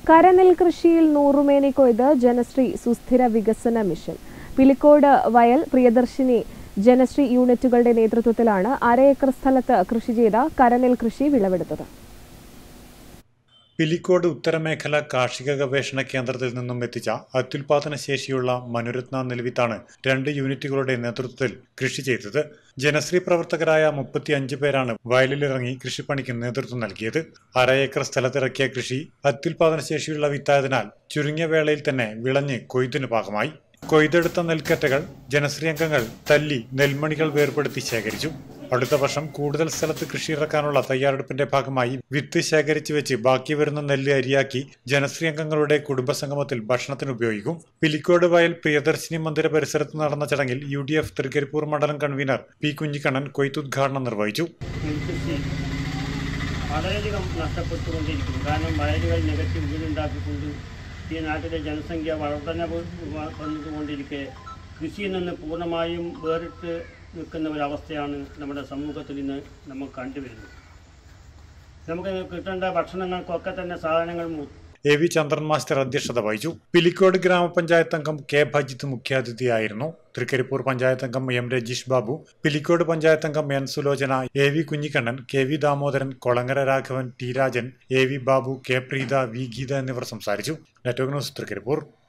കരനെൽ കൃഷിയിൽ നൂറുമേനി കൊയ്ത് ജനശ്രീ സുസ്ഥിര വികസന മിഷൻ. പിലിക്കോട് വയൽ പ്രിയദർശിനി ജനശ്രീ യൂണിറ്റുകളുടെ നേതൃത്വത്തിലാണ് അര ഏക്കർ സ്ഥലത്ത് കൃഷി ചെയ്ത കരനെൽ കൃഷി വിളവെടുത്തത്. പിലിക്കോട് ഉത്തരമേഖല കാർഷിക ഗവേഷണ കേന്ദ്രത്തിൽ നിന്നും എത്തിച്ച അത്യുൽപാദന ശേഷിയുള്ള മനുരത്ന നെൽവിത്താണ് 2 യൂണിറ്റുകളുടെ നേതൃത്വത്തിൽ കൃഷി ചെയ്തത്. ജനശ്രീ പ്രവർത്തകരായ 35 പേരാണ് വയലിലിറങ്ങി കൃഷിപ്പണിക്ക് നേതൃത്വം നൽകിയത്. അര ഏക്കർ സ്ഥലത്തിറക്കിയ കൃഷി അത്യുൽപാദന ശേഷിയുള്ള വിത്തായതിനാൽ ചുരുങ്ങിയ വേളയിൽ തന്നെ വിളഞ്ഞ് കൊയ്തിന് പാകമായി. കൊയ്തെടുത്ത നെൽക്കറ്റകൾ ജനശ്രീ അംഗങ്ങൾ തല്ലി നെൽമണികൾ വേർപെടുത്തി ശേഖരിച്ചു. അടുത്ത വർഷം കൂടുതൽ സ്ഥലത്ത് കൃഷി ഇറക്കാനുള്ള തയ്യാറെടുപ്പിന്റെ ഭാഗമായി വിത്ത് ശേഖരിച്ചു വെച്ച് ബാക്കി വരുന്ന നെല്ല് അരിയാക്കി ജനശ്രീ അംഗങ്ങളുടെ കുടുംബസംഗമത്തിൽ ഭക്ഷണത്തിന് ഉപയോഗിക്കും. പിലിക്കോട് വയൽ പ്രിയദർശിനി മന്ദിര പരിസരത്ത് നടന്ന ചടങ്ങിൽ UDF തൃക്കരിപ്പൂർ മണ്ഡലം കൺവീനർ P. കുഞ്ഞിക്കണ്ണൻ കൊയ്ത്തുദ്ഘാടനം നിർവഹിച്ചു. വളരെയധികം നഷ്ടപ്പെട്ടുകൊണ്ടിരിക്കുന്നു. കാരണം വയലുകൾ നികത്തി വീടുണ്ടാക്കിക്കൊണ്ട് ഈ നാട്ടിലെ ജനസംഖ്യ വർധന വന്നുകൊണ്ടിരിക്കെ കൃഷിയിൽ നിന്ന് പൂർണ്ണമായും വേറിട്ട് നിൽക്കുന്ന ഒരവസ്ഥയാണ് നമ്മുടെ സമൂഹത്തിൽ ഇന്ന് നമുക്ക് കണ്ടുവരുന്നത്. നമുക്ക് കിട്ടേണ്ട ഭക്ഷണങ്ങൾക്കൊക്കെ തന്നെ സാധനങ്ങൾ AV ചന്ദ്രൻ മാസ്റ്റർ അധ്യക്ഷത വഹിച്ചു. പിലിക്കോട് ഗ്രാമപഞ്ചായത്ത് അംഗം K. ഭജിത്ത് മുഖ്യാതിഥിയായിരുന്നു. തൃക്കരിപ്പൂർ പഞ്ചായത്ത് അംഗം M. രജീഷ് ബാബു, പിലിക്കോട് പഞ്ചായത്ത് അംഗം N. Sulochana, AV Kunhikannan, KV Damodaran, Kolangara Raghavan, T. Rajan, AV Babu, K. Preetha, V. Geetha എന്നിവർ സംസാരിച്ചു. Network news Trikaripur.